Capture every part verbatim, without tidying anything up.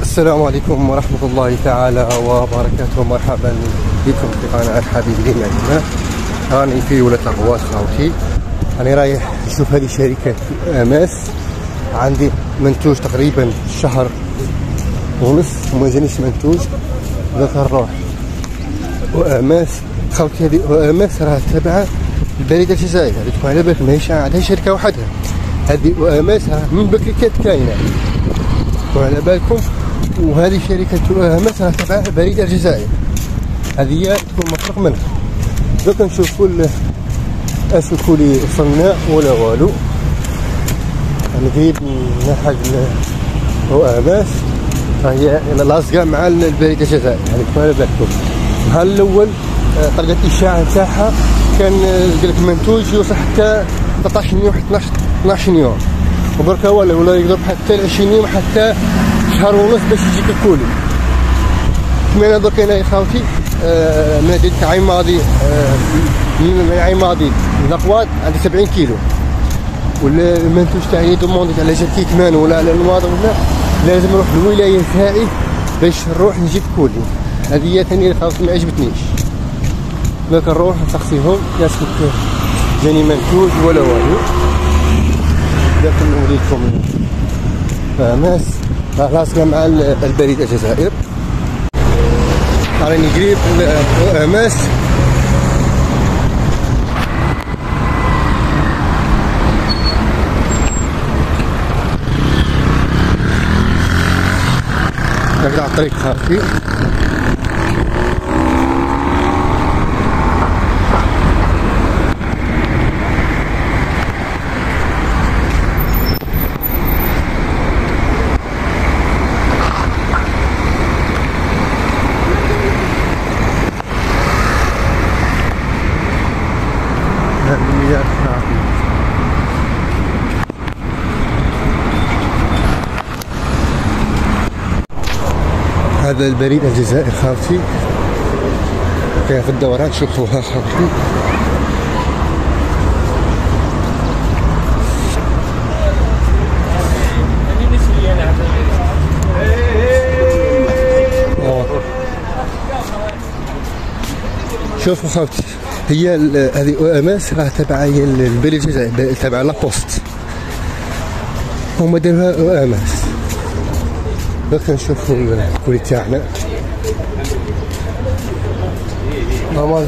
السلام عليكم ورحمة الله تعالى وبركاته. مرحبا بكم في قناة حبيبي معنا. راني في ولاد الغواص خاوتي، راني رايح نشوف هذه شركة أماس. عندي منتوج تقريبا شهر ونص وما جانيش منتوج، ذاك نروح وأماس خاوتي. هذه وأماس راها تابعة للبريد الجزائري، هذه تكون على بالك ماهيش عندها شركة وحدها. هذه وأماس من بكري كانت كاينة، تكون على بالكم. وهذه شركة أماس راها تابعة للبريد الجزائري، هذه تكون مفروغ منها. دوكا نشوفوا اسكو لي وصلنا ولا والو. انا قريب نحق وأماس هي لاصقة مع البريد الجزائري، يعني تكون على بالكم. النهار الاول طريقة الاشاعة نتاعها كان قالك المنتوج يوصل حتى ثلاثطاش يوم حتى اثناش يوم، وبركا ولا ولا يضرب حتى عشرين يوم حتى شهر ونص باش يجيك الكولي. كما انا درك انا يا خاوتي من هذيك العام الماضي، من العام الماضي الأقواط عندي سبعين كيلو، ولا المنتوج تاعي دومونديت على جال كيكمان ولا على المواطن، ولا لازم نروح للولاية تاعي باش نروح نجيب كولي. هذه ثاني خاوتي ما عجبتنيش، دونك نروح نسقسيهم ياسكو جاني منتوج ولا والو. لكن نوريكم أماس لاصقة مع البريد الجزائري. راني قريب أماس، نقطع الطريق خاطي. هذا البريد الجزائري خاوتي، كاين في الدوران شوفوها خاوتي. شوفوا خاوتي، هي هذه أماس راه تابعة هي البريد الجزائري، تابعة لابوست، هما داروها أماس. دوك نشوفو الكولي تاعنا نورمال.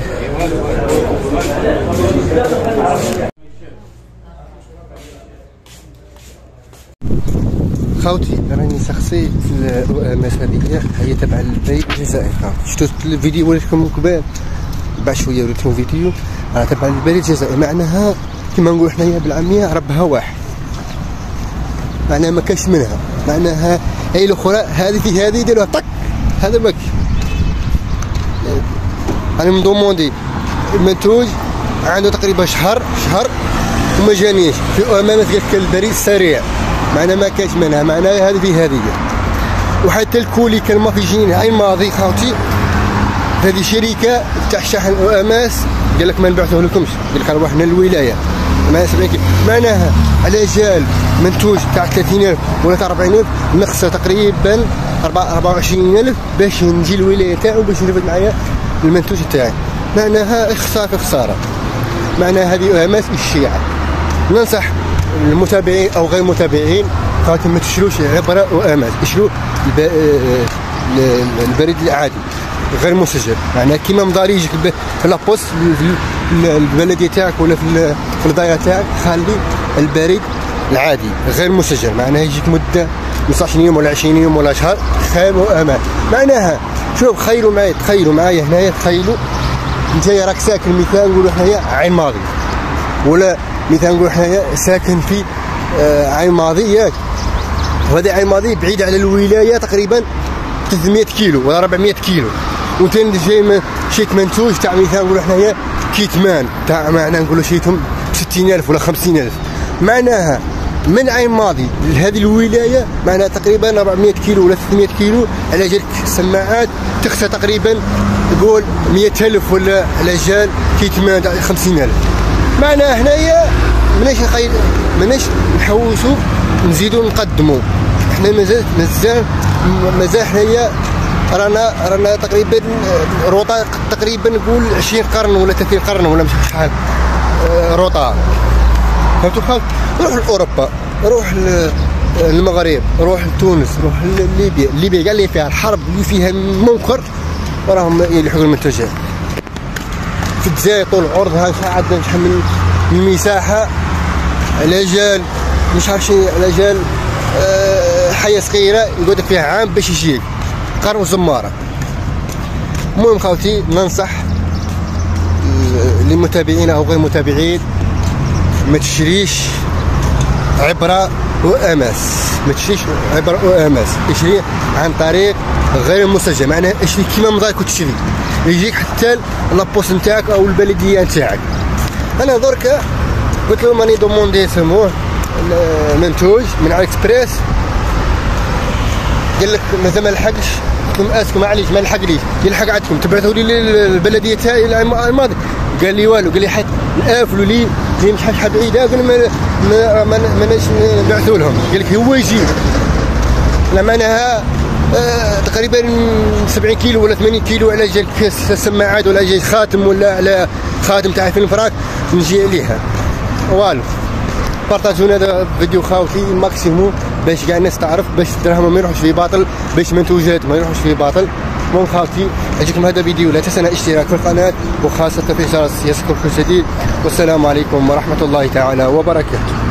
خاوتي راني سقسيت الأماس هذه، هي تبع البريد الجزائري. شفتوا الفيديو وريتكم من قبل، بعد شويه وريتكم فيديو راه تبع البريد الجزائري. معناها كيما نقولوا حنايا بالعاميه ربها واحد، معناها ما كاش منها. معناها هي الاخرى هذه في هذه يديروها طق، هذا ماك. انا مدوموندي المنتوج عنده تقريبا شهر شهر وما جانيش. في امانه قالت البريد السريع، معناها ما كاش منها، معناها هذه في هذه. وحتى الكولي كان ما في جيني العام الماضي خاوتي. هذه شركه تاع شحن أماس قال لك ما نبعثوه لكمش، قال لك روحنا للولايه مع سبعين كيلو. معناها على جال منتوج تاع ثلاثين ألف ولا أربعين ألف نقصه تقريبا أربعة وعشرين ألف باش نجي الولايه تاعو باش نرفد معايا المنتوج تاعي. معناها خساره في خساره. معناها هذه أماس الشيعه. ننصح المتابعين او غير المتابعين خاطر ما تشروش عبره وأماس، اشروا البريد العادي غير مسجل. معناها كيما مداري يجيك في لابوست في البلديه تاعك ولا في في الدايره تاعك، خلي البريد العادي غير مسجل. معناها يجيك مده خمسطاش يوم ولا عشرين يوم ولا شهر خير وامان. معناها شوف خيروا معايا، تخيلوا معايا هنايا، تخيلوا انت راك ساكن مثال نقولوا حنايا عين ماضي، ولا مثال نقولوا حنايا ساكن في آه عين ماضي ياك، وهذا عين ماضي بعيد على الولايه تقريبا ثلاثمية كيلو ولا أربعمية كيلو، وانت جاي شيت منتوج تاع مثال نقولوا حنايا كيتمان تاع معناها نقولوا شيتهم ستين ألف ولا خمسين ألف. معناها من عين ماضي لهذه الولايه معناها تقريبا أربعمية كيلو ولا ثلاثمية كيلو، على جال السماعات تخسر تقريبا تقول مية ألف ولا على جال كيتمان خمسين ألف. معناها هنايا ماناش نقيد ماناش نحوسوا نزيدوا نقدموا احنا مازال مازال مازال حنايا رانا رانا تقريبا روطا تقريبا نقول عشرين قرن ولا ثلاثين قرن ولا مش شحال روطا. فهمتوا خاوتي؟ روح لاوروبا، روح للمغرب، روح لتونس، روح لليبيا، ليبيا كاع اللي فيها الحرب اللي فيها منكر وراهم يلحقوا المنتجات. في الجزائر طول عرضها عندنا شحال من المساحه على جال مش عارف شي على جال أه حيه صغيره يقعد فيها عام باش يجيك قرن وزماره. المهم خاوتي ننصح للمتابعين او غير المتابعين ما تشريش عبره واماس، ما تشريش عبره واماس، اشري عن طريق غير مسجل، معناها اشري كيما مضايك وتشري يجيك حتى لابوس نتاعك او البلديه نتاعك. انا درك قلت لهم راني دوموندي سموه منتوج من على اكسبريس، قال لك مازال ما لحقش، قلت لهم اسكم معليش ما لحقليش، يلحق عندكم تبعثوا لي البلديه تاعي العام الماضي، قال لي والو، قال لي حيت نقافلوا لي هي مش شحال بعيده، قال ما ما ماناش نبعثوا لهم، قال لك هو يجي لا معناها آه تقريبا سبعين كيلو ولا ثمانين كيلو على جال كاس سماعات ولا جاي خاتم ولا على خاتم تاع فيلم فراك نجي عليها. والو بارطاجونا هذا الفيديو خاوتي الماكسيموم باش كاع الناس تعرف، باش الدراهم ما يروحوش في باطل، باش منتوجات ما يروحوش في باطل. المهم خاوتي عجبكم هذا الفيديو لا تنسى الاشتراك في القناه وخاصه في جرس يصلكم كل جديد، والسلام عليكم ورحمه الله تعالى وبركاته.